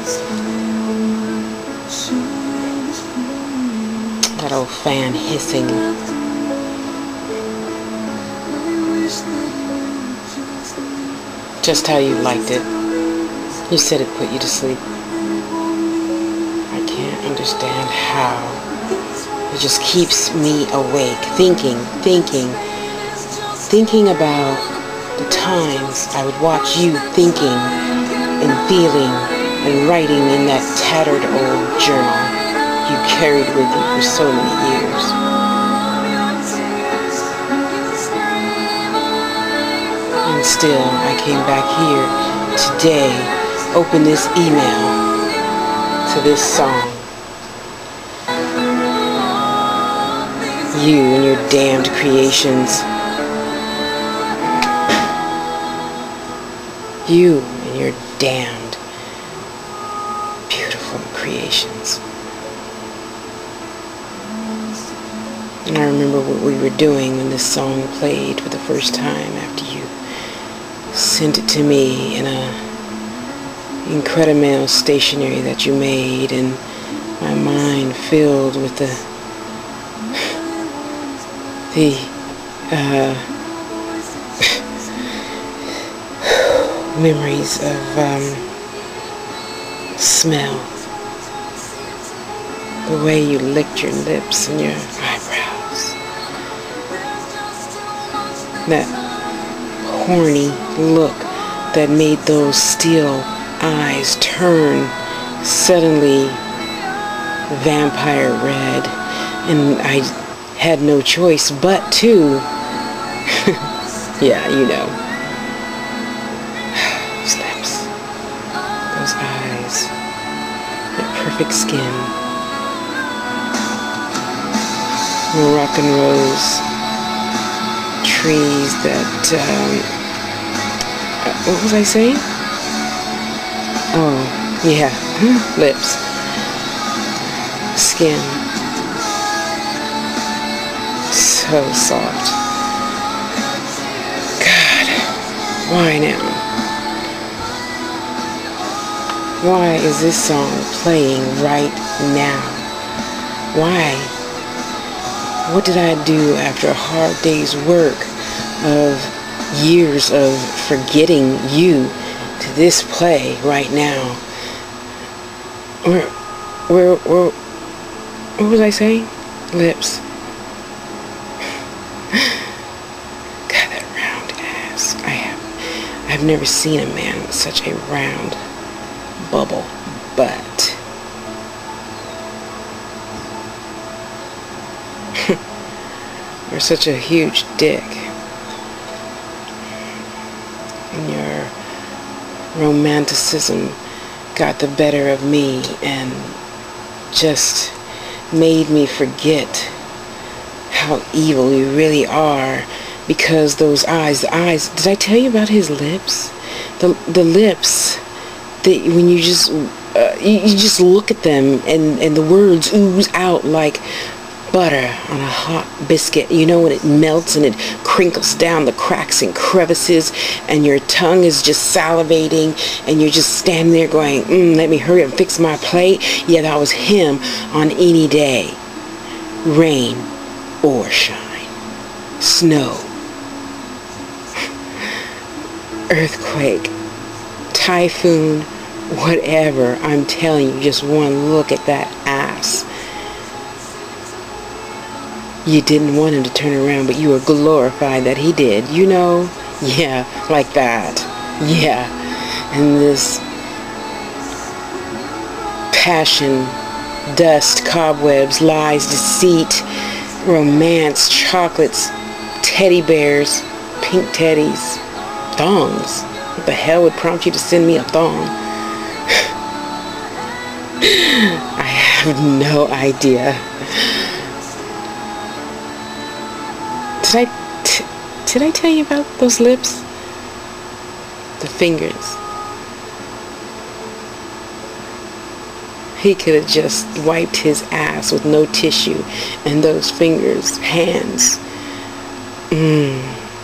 That old fan hissing. Just how you liked it. You said it put you to sleep. I can't understand how. It just keeps me awake, thinking about the times I would watch you thinking and feeling and writing in that tattered old journal you carried with you for so many years. And still, I came back here today, opened this email to this song. You and your damned creations. You and your damned beautiful creations. And I remember what we were doing when this song played for the first time after you sent it to me in a incredible stationery that you made, and my mind filled with the memories of smell, the way you licked your lips and your eyebrows, that horny look that made those steel eyes turn suddenly vampire red, and I had no choice but to yeah, you know, those lips, those eyes, that perfect skin, Moroccan rose trees that what was I saying? Oh, yeah, lips, skin, so soft. God, why now? Why is this song playing right now? Why? What did I do after a hard day's work of years of forgetting you to this play right now? Where what was I saying? Lips. God, that round ass. I've never seen a man with such a round bubble butt. Or such a huge dick. And your romanticism got the better of me and just made me forget how evil you really are, because those eyes, the eyes, did I tell you about his lips? The lips that when you just look at them and the words ooze out like butter on a hot biscuit, you know, when it melts and it crinkles down the cracks and crevices, and your tongue is just salivating, and you're just standing there going, let me hurry up and fix my plate. Yeah, that was him on any day, rain or shine, snow, earthquake, typhoon, whatever. I'm telling you, just one look at that ass. You didn't want him to turn around, but you were glorified that he did, you know? Yeah, like that. Yeah. And this passion, dust, cobwebs, lies, deceit, romance, chocolates, teddy bears, pink teddies, thongs. What the hell would prompt you to send me a thong? I have no idea. Did I tell you about those lips? The fingers. He could have just wiped his ass with no tissue, and those fingers, hands,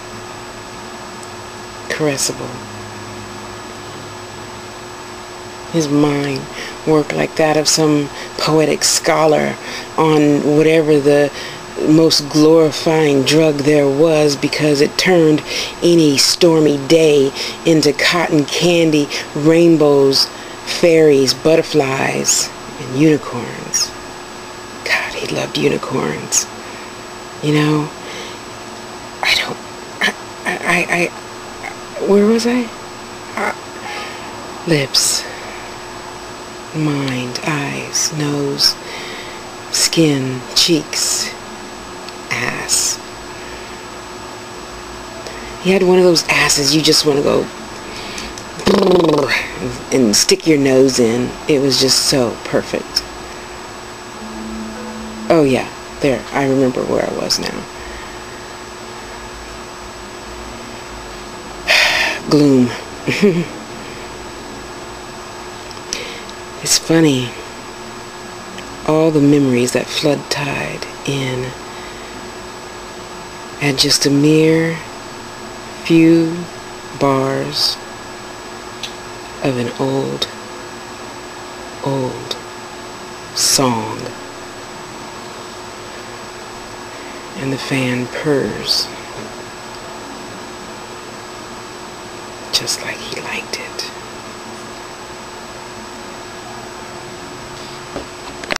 caressable. his mind worked like that of some poetic scholar on whatever the most glorifying drug there was, because it turned any stormy day into cotton candy, rainbows, fairies, butterflies, and unicorns. God, he loved unicorns. You know, where was I? Lips, mind, eyes, nose, skin, cheeks, ass. He had one of those asses you just want to go and stick your nose in. It was just so perfect. Oh yeah, there, I remember where I was now. Gloom. It's funny, all the memories that flood tide in at just a mere few bars of an old song. And the fan purrs just like he liked it.